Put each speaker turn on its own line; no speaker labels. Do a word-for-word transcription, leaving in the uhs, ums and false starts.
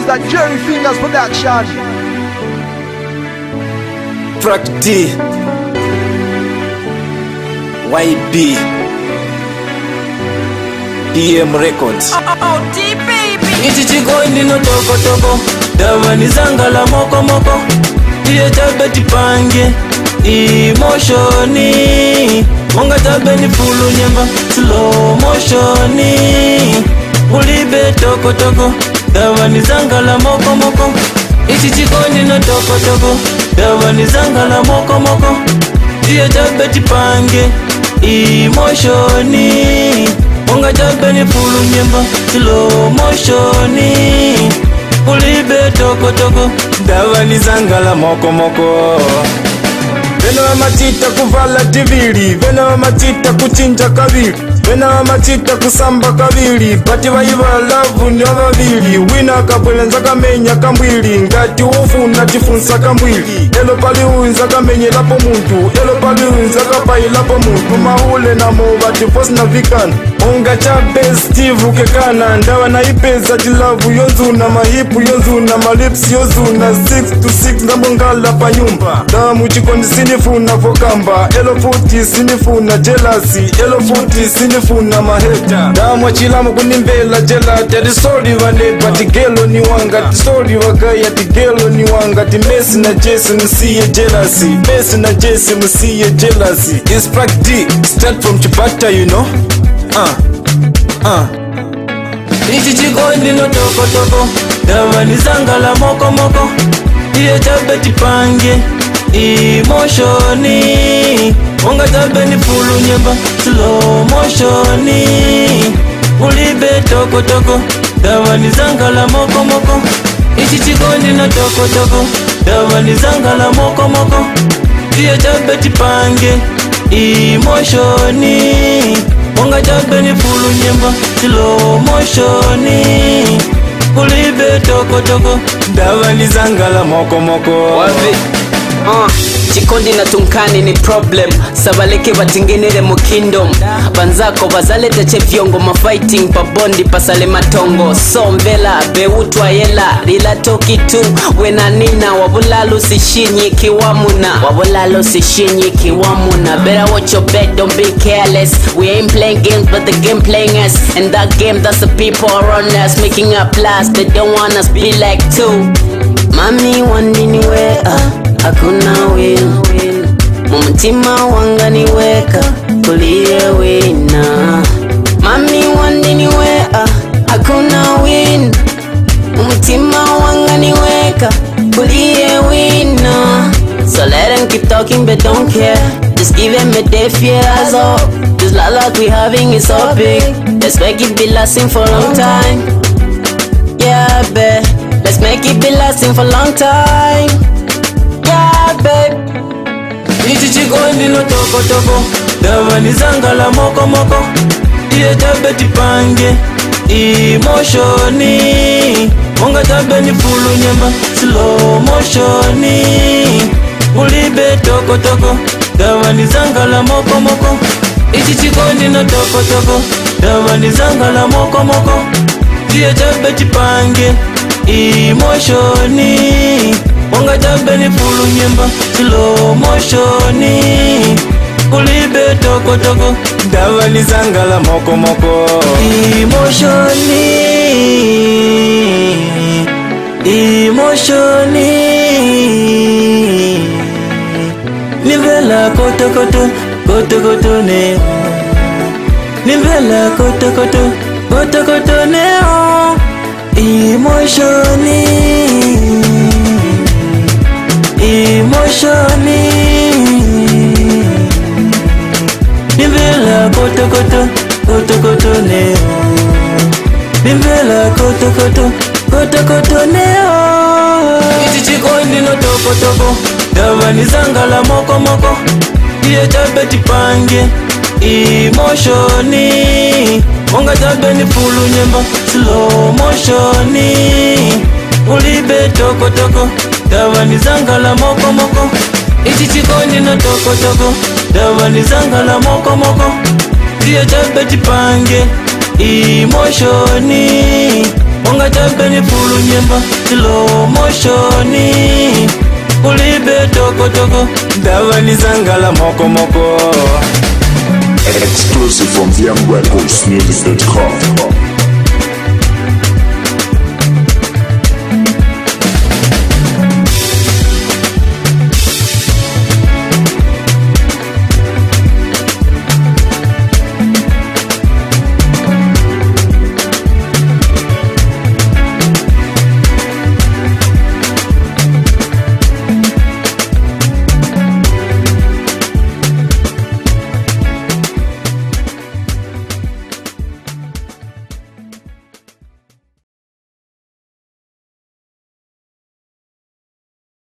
is that Jerry Fingers production.
Track D Y B D M Records.
Oh, oh, oh, D baby.
Ichi chiko indino toko toko, dawa nizangala moko moko. Iye tabe tipange emotioni, monga tabe ni fulu nyemba slow motioni. Ulibe toko toko, dawa nizangala moko moko. Ichi chiko indino toko toko, dawa nizangala moko moko. Iye tabe tipange emotioni, monga tabe ni fulu nyemba slow motioni. Ulibe toko toko, dawa nizangala moko moko.
Vena wa matita kuvala tivili, vena wa matita kuchinja kavili, vena wa matita kusamba kavili. Pati waiva lavu ni wavavili, wina kapwelenza kamenya kambwili. Ngati ufuna tifunsa kambwili, elo pali unza kamenye lapo muntu, elo pali unza kapai lapo muntu. Mahule na mova tifosi na vikana, unga chabe Steve kekana. Ndawa na ipeza tilavu yonzuna, mahipu yonzuna, malips yonzuna. Six to six ngambongala pa nyumba, damu chikondi sinifuna fokamba. Elo futi sinifuna jealousy, elo futi sinifuna maheta. Damu chilamu kunimbela jelata, tisoli vanepa tigelo ni wanga. Tisoli wagaya tigelo ni wanga. Ti Messi na Jesse musiye jealousy, Messi na Jesse musiye jealousy. It's Track D, start from Chibata you know. Uh, uh.
Ichi chiko indino toko toko, dawa nizangala moko moko. Iye tabe tipange emotioni, monga tabe ni fulu nyemba slow motioni. Ulibe toko toko, dawa nizangala moko moko. Ichi chiko indino toko toko, dawa nizangala moko moko. Iye tabe tipange emotioni, monga tabe ni fulu nyemba slow motioni. Ulibe toko toko, dawa nizangala moko moko.
Wapi? Uh, chikondi na tunkani ni problem. Sabaleke batingenere mu kingdom. Banzako bazalete che vyongo mafighting pa bondi pasale matongo. So mbela beutwa yela lila toki tu wena nina wabulalu sishinyi kiwamuna. Wabulalu sishinyi kiwamuna. Better watch your back, don't be careless. We ain't playing games but the game playing us. And that game that's the people around us making up plans. They don't want us be like two. Mami wandiniwe ah, hakuna win. Mumutima wanga niweka kulie wina. Mami wandiniwe ah, hakuna win. Mumutima wanga niweka kulie wina. So let them keep talking but don't care. Just give them a day fear as all. This love like we having is so big. Let's make it be lasting for a long time. Yeah babe, let's make it be lasting for a long time. Yeah babe.
Ichi chiko indino toko toko, dawa nizangala moko moko. Iye tabe tipange emotioni, monga tabe ni fulu nyemba slow motioni. Ulibe toko toko, dawa nizangala moko moko. Ichi chiko indino toko toko, dawa nizangala moko moko. Iye tabe tipange emotioni, monga tabe ni fulu nyemba slow motioni. Ulibe toko toko, dawa nizangala moko moko. Emotioni, emotioni. Nivela koto koto, koto koto ne. Nivela koto koto, koto koto ne. Emotioni, emotioni. Nivela koto koto, koto koto ne. Nivela koto koto, koto koto ne. Ichi chiko indino toko toko, dawa nizangala moko moko. Iye tabe tipange emotioni, monga tabe ni fulu nyemba slow motioni. Ulibe toko toko, dawa nizangala moko moko. Ichi chiko indino toko toko, dawa nizangala moko moko. Iye tabe tipange emotioni Monga champeni fulu nyemba slow motioni Ulibe toko toko
Davani zangala moko moko
Exclusive from V M Records Music dot com.